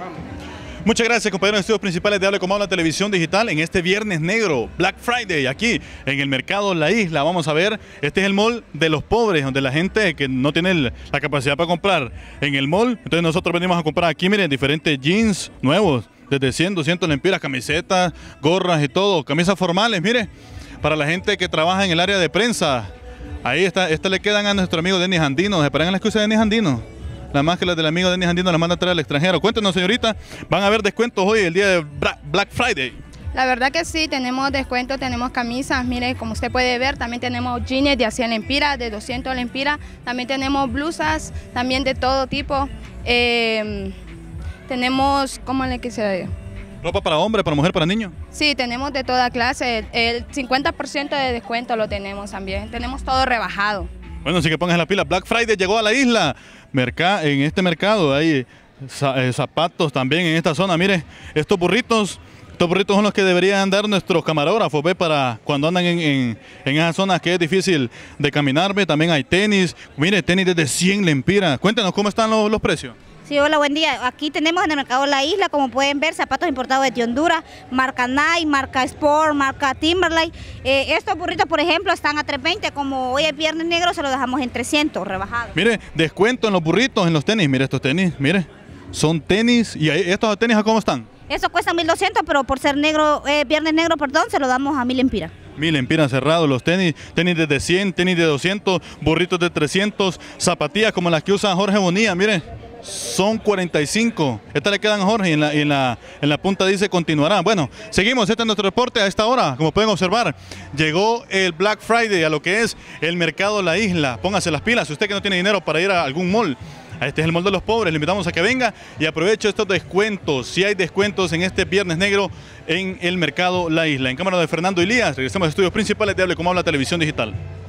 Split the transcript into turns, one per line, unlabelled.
Muchas gracias, compañeros de estudios principales de Hable Como Habla Televisión Digital. En este viernes negro, Black Friday, aquí en el mercado La Isla, vamos a ver, este es el mall de los pobres, donde la gente que no tiene la capacidad para comprar en el mall, entonces nosotros venimos a comprar aquí, miren, diferentes jeans nuevos, desde 100, 200 lempiras, camisetas, gorras y todo, camisas formales, mire, para la gente que trabaja en el área de prensa. Ahí está, esta le quedan a nuestro amigo Denis Andino. ¿Se pagan las cosas de Denis Andino? La más que las del amigo Denis Andino las manda a traer al extranjero. Cuéntenos, señorita, ¿van a haber descuentos hoy, el día de Black Friday?
La verdad que sí, tenemos descuentos, tenemos camisas, mire, como usted puede ver, también tenemos jeans de 100 lempiras, de 200 lempiras, también tenemos blusas, también de todo tipo. Tenemos, ¿cómo le quise?
¿Ropa para hombre, para mujer, para niño?
Sí, tenemos de toda clase, el 50% de descuento lo tenemos también, tenemos todo rebajado.
Bueno, así que pongas la pila. Black Friday llegó a la isla. En este mercado hay zapatos también en esta zona. Mire, estos burritos son los que deberían dar nuestros camarógrafos, ¿ve? Para cuando andan en esas zonas que es difícil de caminar, ¿ve? También hay tenis. Mire, tenis desde 100 lempiras. Cuéntanos cómo están los precios.
Sí, hola, buen día. Aquí tenemos en el mercado La Isla, como pueden ver, zapatos importados de Honduras, marca Nike, marca Sport, marca Timberlake. Estos burritos, por ejemplo, están a $3.20, como hoy es viernes negro, se los dejamos en 300, rebajados.
Mire, descuento en los burritos, en los tenis. Mire estos tenis, mire, son tenis. ¿Y estos tenis a cómo están?
Eso cuesta 1.200, pero por ser negro, viernes negro, perdón, se lo damos a 1.000 lempiras.
1.000 lempiras cerrados, los tenis desde 100, tenis de 200, burritos de 300, zapatillas como las que usa Jorge Bonilla, mire. Son 45. Estas le quedan a Jorge y en la punta dice continuará. Bueno, seguimos. Este es nuestro reporte a esta hora. Como pueden observar, llegó el Black Friday a lo que es el mercado La Isla. Póngase las pilas. Si usted que no tiene dinero para ir a algún mall, este es el mall de los pobres, le invitamos a que venga y aproveche estos descuentos. Si hay descuentos en este viernes negro en el mercado La Isla. En cámara de Fernando Elías, regresamos a estudios principales de Hable Como Habla Televisión Digital.